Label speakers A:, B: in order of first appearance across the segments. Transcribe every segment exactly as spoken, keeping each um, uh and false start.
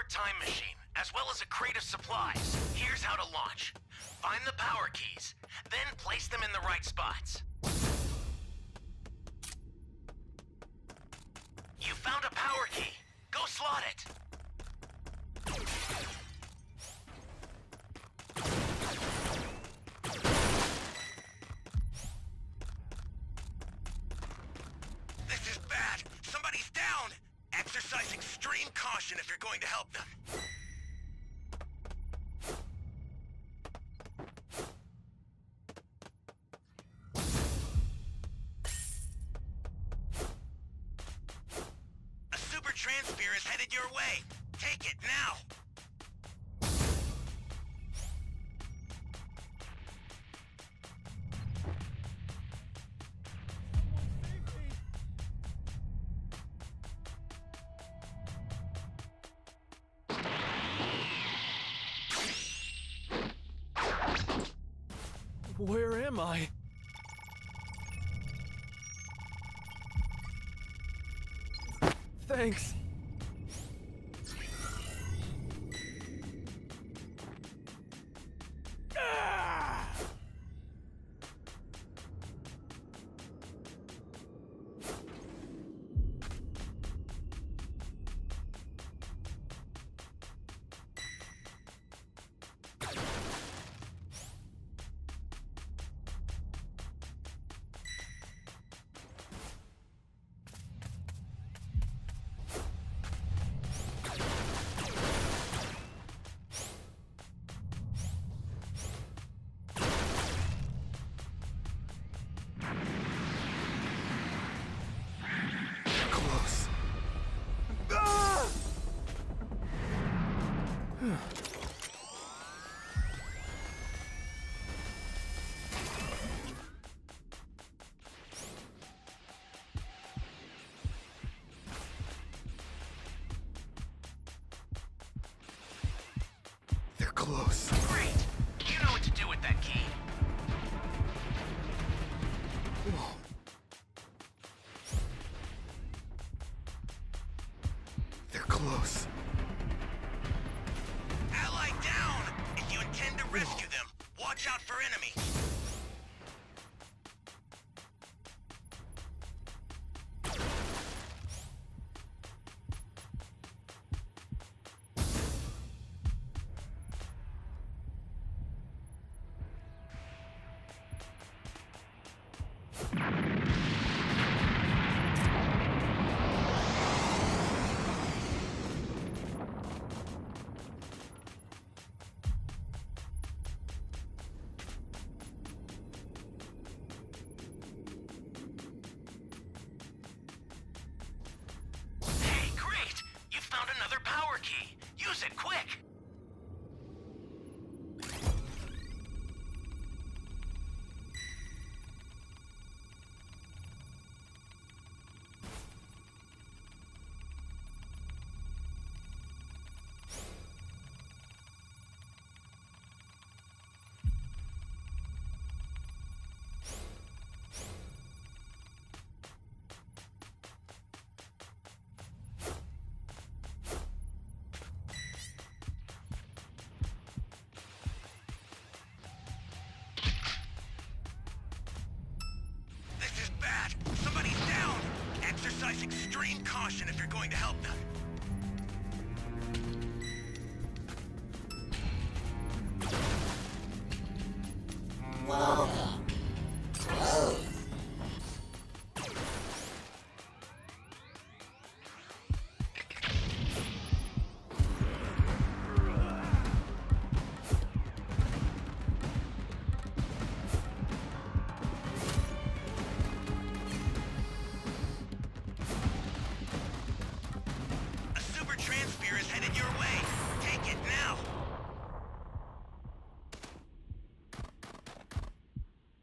A: time machine, as well as a crate of supplies. Here's how to launch. Find the power keys, then place them in the right spots. You found a power key. Go slot it. This is bad. Somebody's down. Exercise extreme caution if you're going to help them. A super transfer is headed your way. Take it now.
B: Where am I? Thanks. Ah! Close. Ah! They're close.
A: Great. You know what to do with that key.
B: Whoa. They're close.
A: Ally down! If you intend to rescue them, watch out for enemies. Hey, great! You found another power key. Use it quick. This is bad. Somebody's down. Exercise extreme caution if you're going to help them. A super transfer is headed your way. Take it now.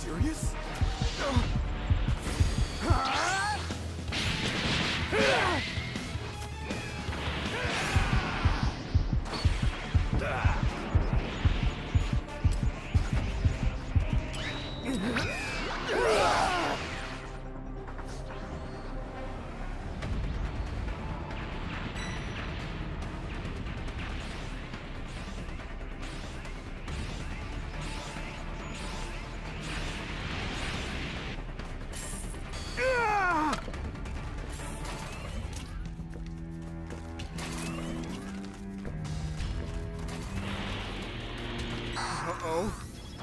B: serious? Uh-oh.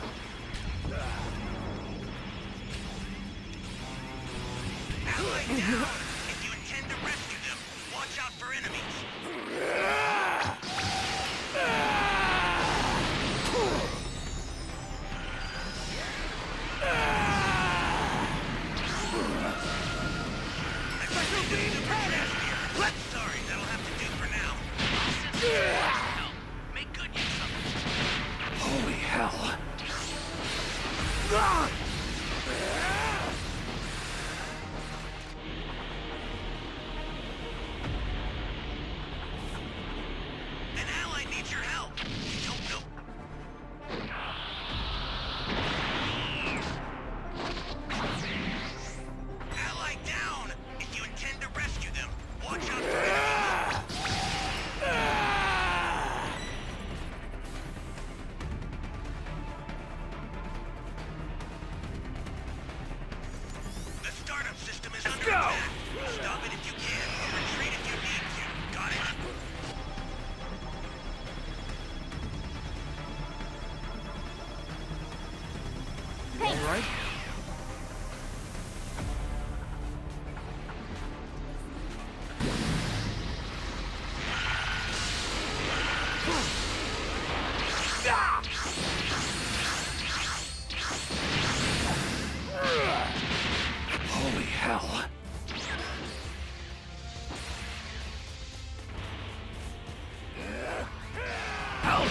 A: Allied down! If you intend to rescue them, watch out for enemies. Sorry, that'll have to do for now. Help. Make good use of it.
B: Holy hell.
A: An ally needs your help. You don't know. Ally down! If you intend to rescue them, watch out for enemies. The startup system is under attack. Stop it if you can, or retreat if you need to. Got it?
B: All right. Holy hell. Help!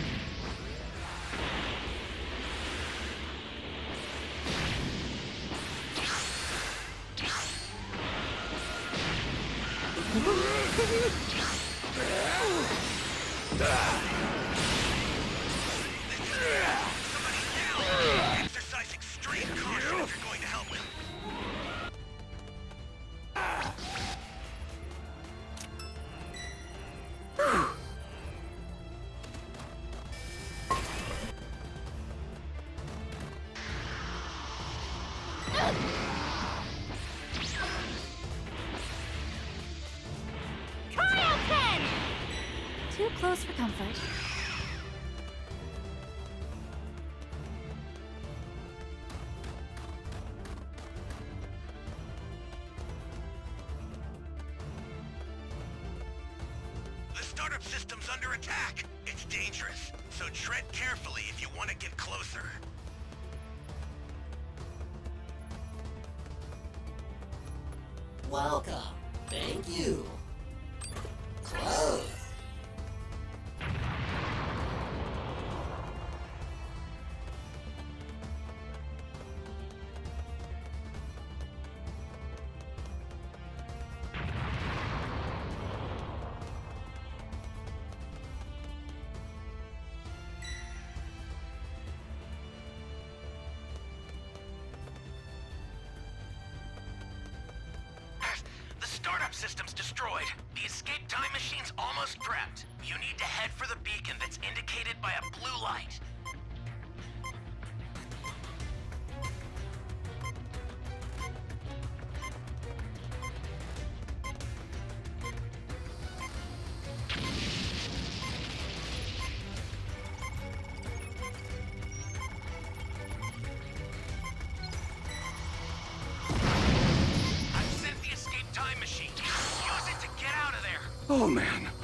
A: Somebody's down! Exercise extreme caution if you're going to help him.
C: Kaioken! Too close for comfort.
A: The startup system's under attack. It's dangerous, so tread carefully if you want to get closer.
D: Welcome. Thank you. Close.
A: The startup system's destroyed. The escape time machine's almost prepped. You need to head for the beacon that's indicated by a blue light. I've sent the escape time machine. Use it to get out of there.
B: Oh man.